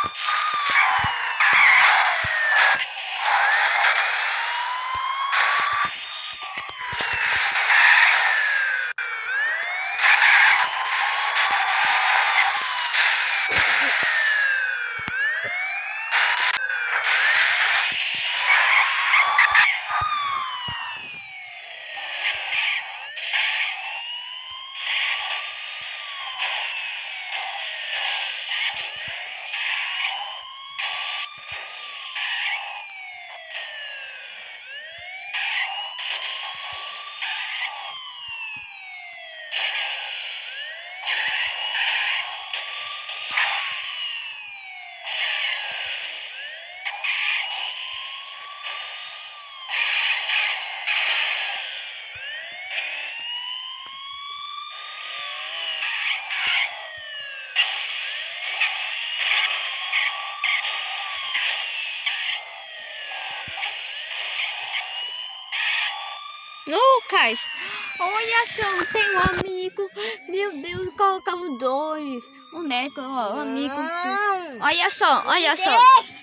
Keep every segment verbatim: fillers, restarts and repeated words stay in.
Lucas, olha só, tem um amigo. Meu Deus, colocamos dois. O Neco, ó, o amigo. Olha só, olha só.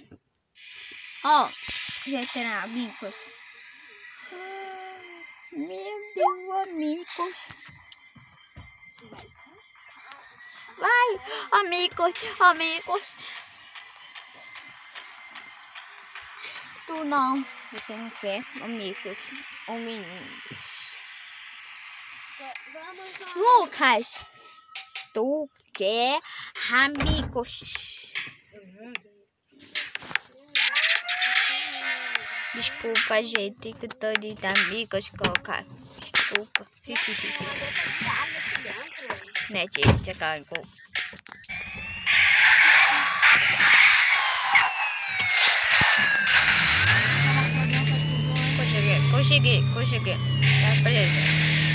Ó, já tem amigos. Meu Deus, amigos. Vai, amigos, amigos. Tu não, você não quer, amigos ou meninos. Lucas, tu quer amigos? Desculpa, gente, que eu tô de amigos colocar. Desculpa. Né, gente, você carregou. Consegui, consegui, consegui. Tá preso.